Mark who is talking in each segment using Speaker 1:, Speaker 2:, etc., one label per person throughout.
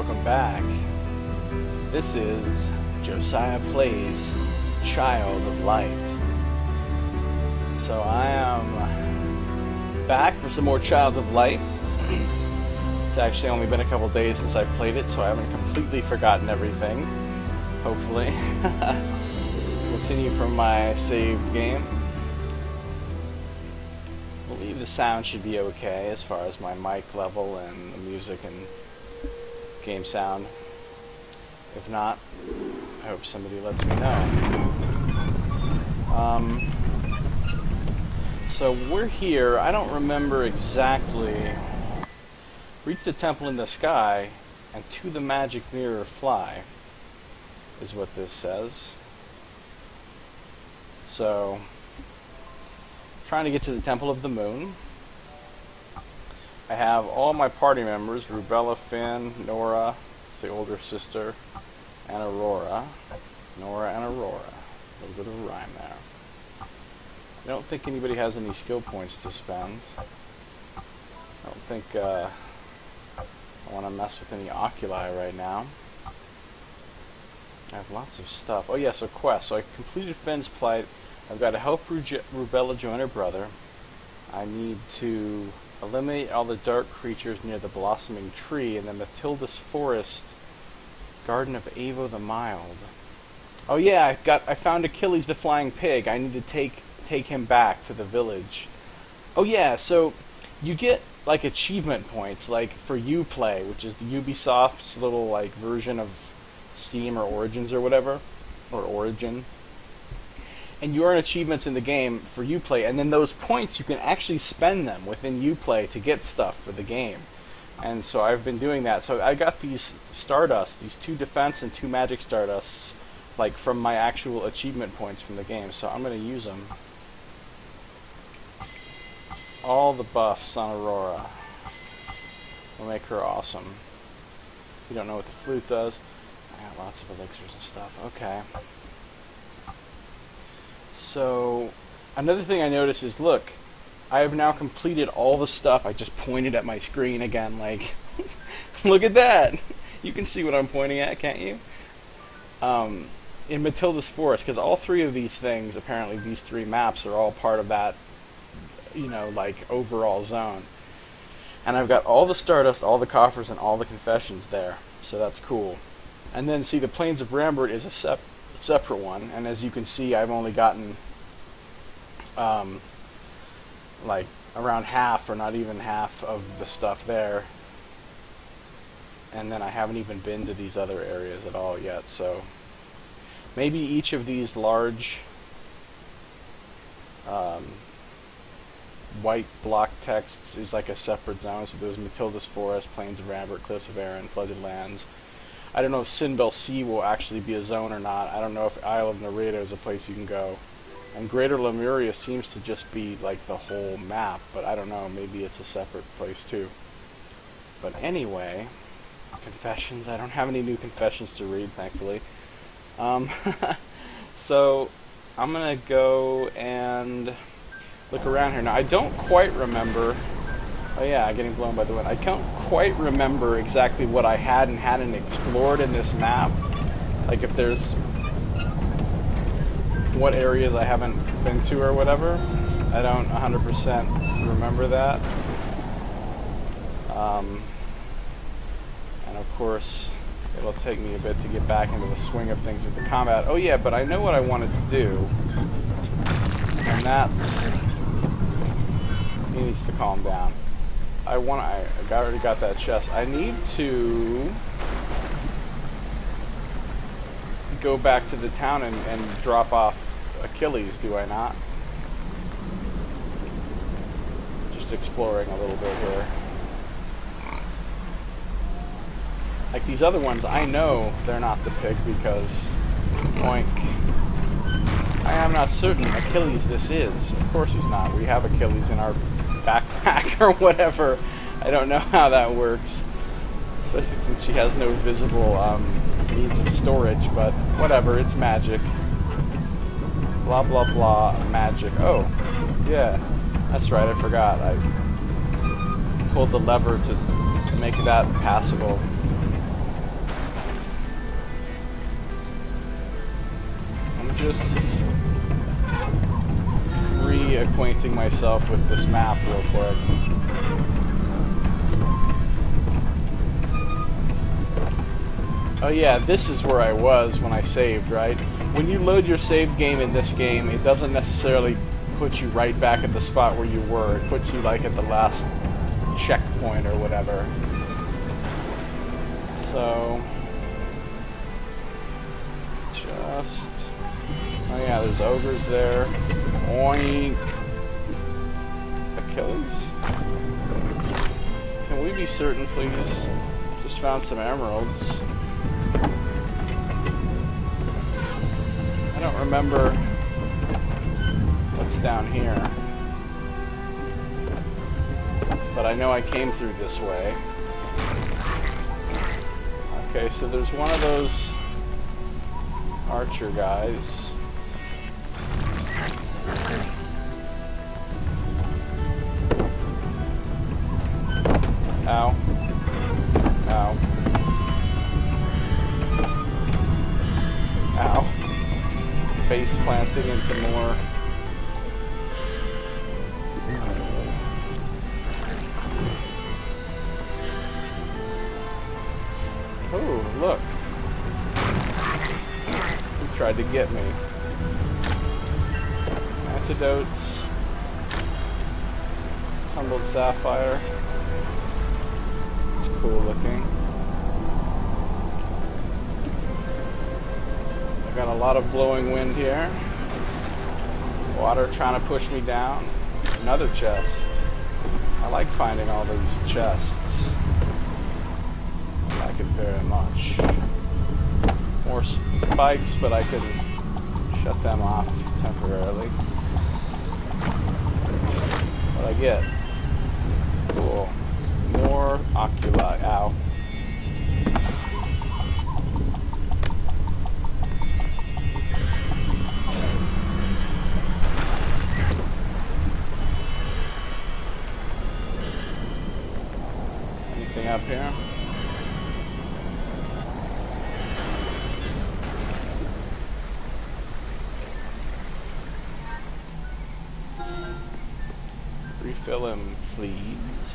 Speaker 1: welcome back. This is Josiah Plays Child of Light. So I am back for some more Child of Light. It's actually only been a couple days since I played it, so I haven't completely forgotten everything. Hopefully. Continue from my saved game. I believe the sound should be okay as far as my mic level and the music and game sound. If not, I hope somebody lets me know. So we're here. I don't remember exactly. Reach the temple in the sky, and to the magic mirror fly, is what this says. So, trying to get to the Temple of the Moon. I have all my party members, Rubella, Finn, Nora, it's the older sister, and Aurora. Nora and Aurora. A little bit of a rhyme there. I don't think anybody has any skill points to spend. I don't think I want to mess with any oculi right now. I have lots of stuff. Oh yeah, so quests. So I completed Finn's plight. I've got to help Rubella join her brother. I need to eliminate all the dark creatures near the blossoming tree, and then Matilda's forest, Garden of Avo the Mild. Oh yeah, I found Achilles the flying pig. I need to take him back to the village. Oh yeah, so you get like achievement points, like for Uplay, which is the Ubisoft's little like version of Steam or Origins or whatever, or Origin. And you earn achievements in the game for Uplay, and then those points you can actually spend them within Uplay to get stuff for the game. And so I've been doing that. So I got these Stardust, these 2 defense and 2 magic Stardusts, like from my actual achievement points from the game. So I'm going to use them. All the buffs on Aurora will make her awesome. If you don't know what the flute does, I got lots of elixirs and stuff. Okay. So, another thing I noticed is, look, I have now completed all the stuff. I just pointed at my screen again, like, look at that! You can see what I'm pointing at, can't you? In Matilda's Forest, because all 3 of these things, apparently these 3 maps are all part of that, you know, like, overall zone. And I've got all the Stardust, all the coffers, and all the confessions there, so that's cool. And then, see, the Plains of Rambert is a separate one, and as you can see, I've only gotten like around half, or not even half, of the stuff there, and then I haven't even been to these other areas at all yet. So maybe each of these large white block texts is like a separate zone. So there's Matilda's Forest, Plains of Rambert, Cliffs of Arran, Flooded Lands. I don't know if Sinbel Sea will actually be a zone or not. I don't know if Isle of Nareda is a place you can go. And Greater Lemuria seems to just be like the whole map, but I don't know, maybe it's a separate place too. But anyway, confessions. I don't have any new confessions to read, thankfully. So I'm going to go and look around here. Now, I don't quite remember. Oh yeah, getting blown by the wind. I can't quite remember exactly what I had and hadn't explored in this map. Like if there's what areas I haven't been to or whatever. I don't 100% remember that. And of course, it'll take me a bit to get back into the swing of things with the combat. Oh yeah, but I know what I wanted to do. And that's... He needs to calm down. I already got that chest. I need to go back to the town and drop off Achilles, do I not? Just exploring a little bit here. Like these other ones, I know they're not the pig because, oink. I am not certain Achilles this is. Of course he's not. We have Achilles in our backpack or whatever. I don't know how that works, especially since she has no visible means of storage, but whatever, it's magic. Blah blah blah, magic. Oh, yeah, that's right, I forgot. I pulled the lever to make that passable. just reacquainting myself with this map real quick. Oh yeah, this is where I was when I saved, right? When you load your saved game in this game, it doesn't necessarily put you right back at the spot where you were. It puts you like at the last checkpoint or whatever. So, just... Oh yeah, there's ogres there. Oink. Achilles? Can we be certain, please? Just found some emeralds. I don't remember what's down here. But I know I came through this way. Okay, so there's one of those archer guys. Ow. Ow. Ow. Face planting into more. Oh, look. He tried to get me. Antidotes. Tumbled sapphire. It's cool looking. I got a lot of blowing wind here. Water trying to push me down. Another chest. I like finding all these chests. I like it very much. More spikes, but I can shut them off temporarily. What I get? Cool. More oculi. Ow. Anything up here? Refill him, please.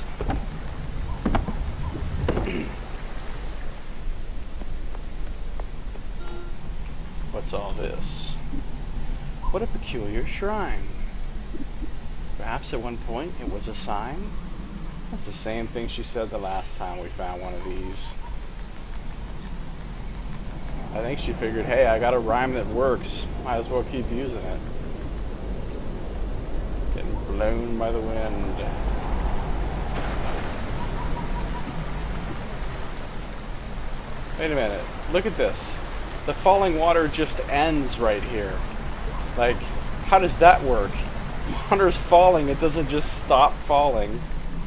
Speaker 1: What's all this? What a peculiar shrine. Perhaps at one point it was a sign? That's the same thing she said the last time we found one of these. I think she figured, hey, I got a rhyme that works. Might as well keep using it. Getting blown by the wind. Wait a minute. Look at this. The falling water just ends right here. Like, how does that work? Water's falling, it doesn't just stop falling.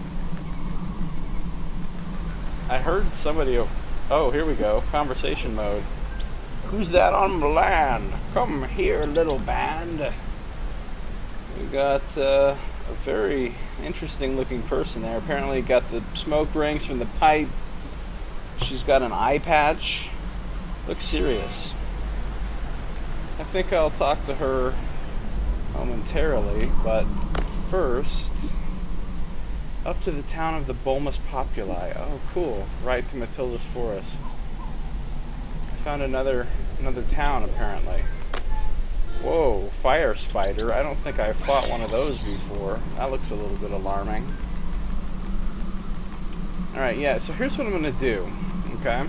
Speaker 1: I heard somebody... Oh, here we go. Conversation mode. Who's that on the land? Come here, little band. We got a very interesting looking person there. Apparently got the smoke rings from the pipe. She's got an eye patch. Looks serious. I think I'll talk to her momentarily, but first, up to the town of the Bulmus Populi. Oh, cool. Right to Matilda's Forest. I found another town, apparently. Whoa, fire spider. I don't think I've fought one of those before. That looks a little bit alarming. Alright, yeah, so here's what I'm going to do. Okay?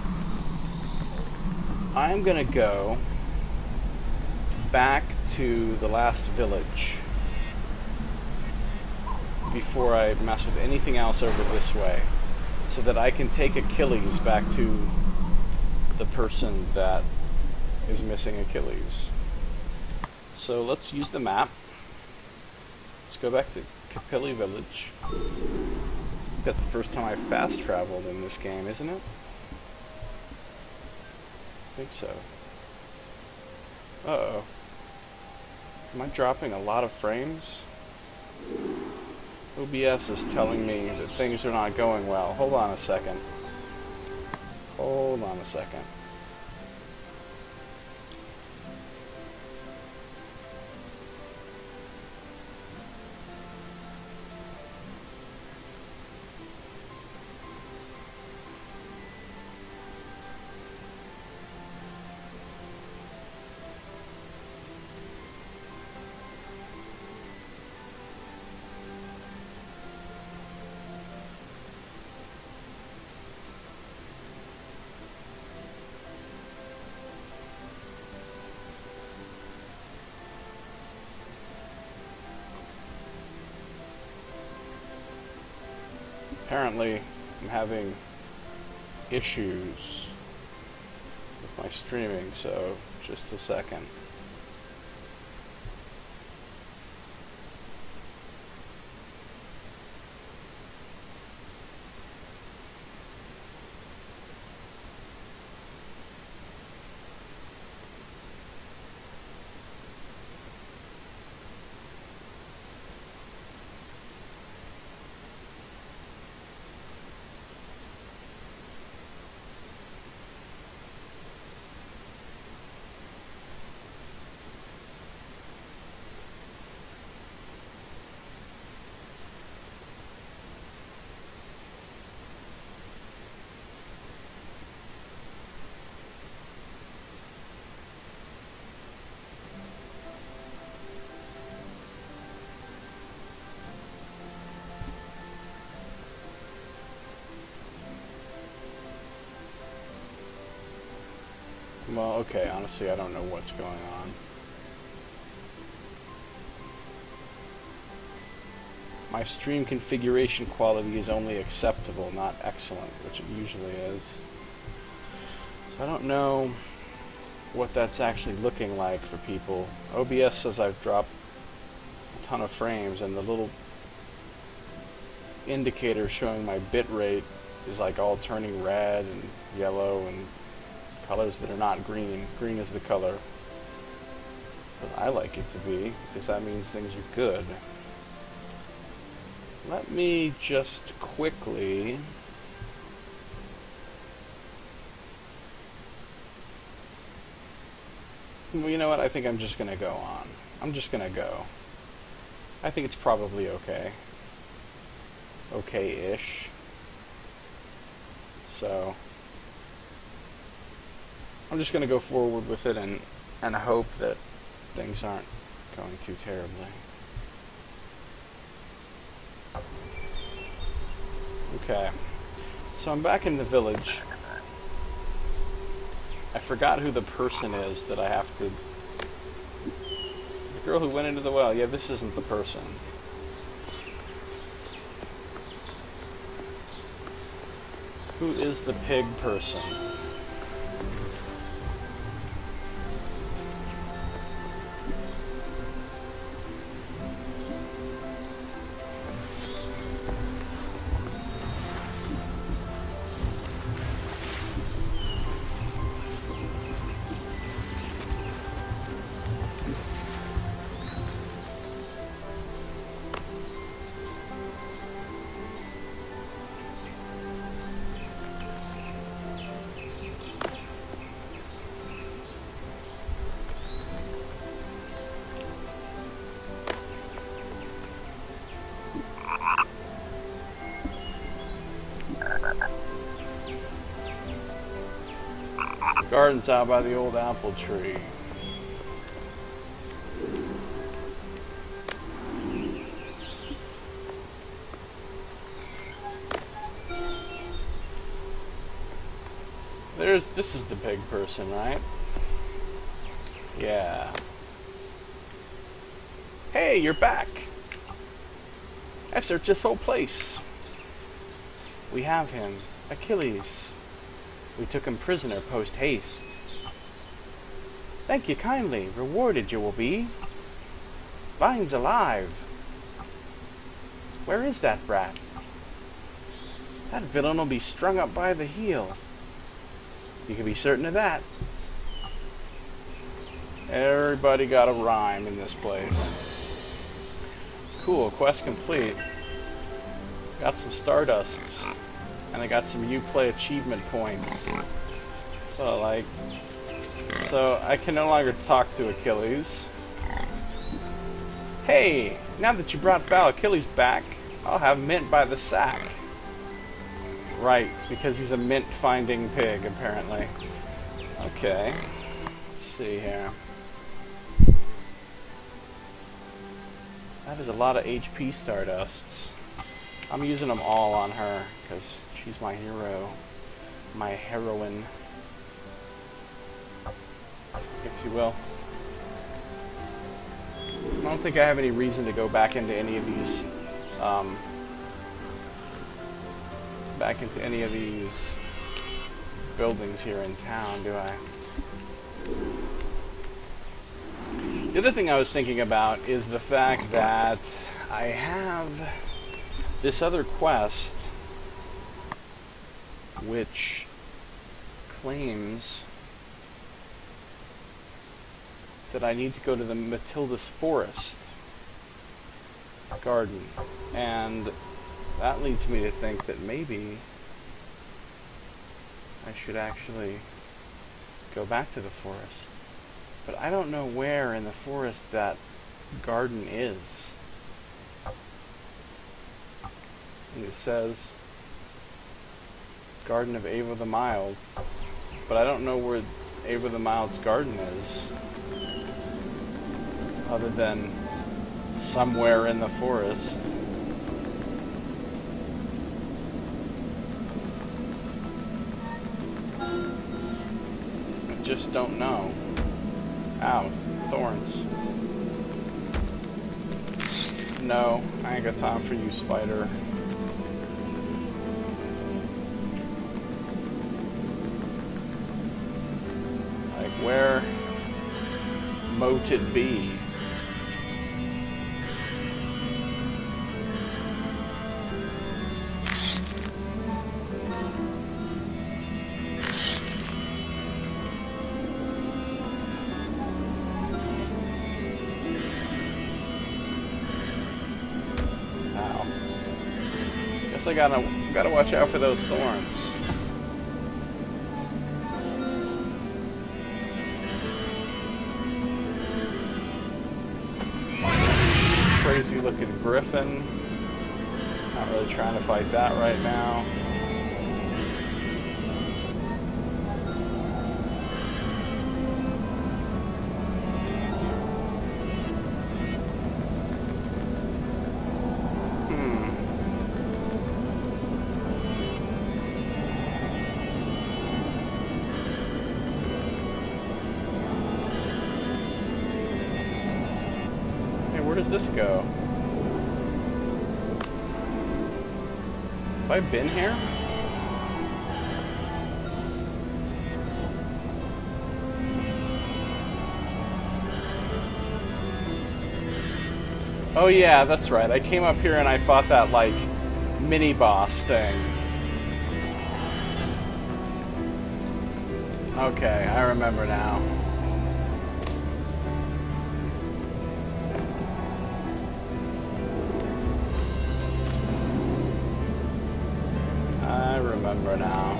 Speaker 1: I'm going to go back to the last village before I mess with anything else over this way, so that I can take Achilles back to the person that is missing Achilles. So let's use the map. Let's go back to Capilli Village. That's the first time I fast traveled in this game, isn't it? I think so. Uh-oh. Am I dropping a lot of frames? OBS is telling me that things are not going well. Hold on a second. Hold on a second. Apparently, I'm having issues with my streaming, so just a second. Well, okay, honestly, I don't know what's going on. My stream configuration quality is only acceptable, not excellent, which it usually is. So I don't know what that's actually looking like for people. OBS says I've dropped a ton of frames, and the little indicator showing my bit rate is like all turning red and yellow and colors that are not green. Green is the color that I like it to be, because that means things are good. Let me just quickly well, you know what? I think I'm just gonna go on. I'm just gonna go. I think it's probably okay. Okay-ish. So I'm just going to go forward with it and hope that things aren't going too terribly. Okay, so I'm back in the village. I forgot who the person is that I have to... The girl who went into the well. Yeah, this isn't the person. Who is the pig person? Garden's out by the old apple tree. This is the pig person, right? Yeah. Hey, you're back! I've searched this whole place. We have him, Achilles. We took him prisoner post-haste. Thank you kindly. Rewarded you will be. Vine's alive. Where is that brat? That villain will be strung up by the heel. You can be certain of that. Everybody got a rhyme in this place. Cool, quest complete. Got some Stardusts. And I got some Uplay achievement points. So I can no longer talk to Achilles. Hey, now that you brought Val Achilles back, I'll have mint by the sack. Right, because he's a mint-finding pig, apparently. Okay, let's see here. That is a lot of HP Stardusts. I'm using them all on her, because she's my hero. My heroine, if you will. I don't think I have any reason to go back into any of these back into any of these buildings here in town, do I? The other thing I was thinking about is the fact that I have this other quest which claims that I need to go to the Matilda's Forest garden, and that leads me to think that maybe I should actually go back to the forest. But I don't know where in the forest that garden is. And it says Garden of Ava the Mild, but I don't know where Ava the Mild's garden is, other than somewhere in the forest. I just don't know. Ow, thorns. No, I ain't got time for you, spider. Like, where mote it be? I gotta watch out for those thorns. Crazy looking griffin. Not really trying to fight that right now. Where does this go? Have I been here? Oh yeah, that's right. I came up here and I fought that, like, mini-boss thing. Okay, I remember now. I remember now.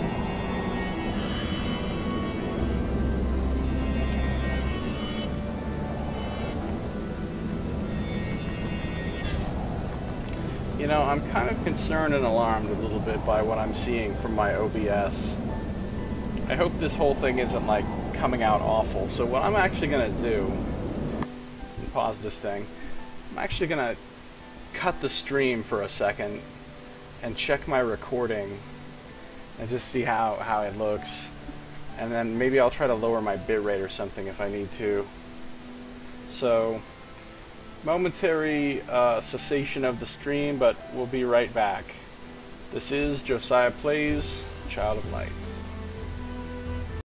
Speaker 1: You know, I'm kind of concerned and alarmed a little bit by what I'm seeing from my OBS. I hope this whole thing isn't, like, coming out awful. So what I'm actually going to do, and pause this thing, I'm actually going to cut the stream for a second and check my recording and just see how it looks. And then maybe I'll try to lower my bitrate or something if I need to. So, momentary cessation of the stream, but we'll be right back. This is Josiah Plays Child of Light.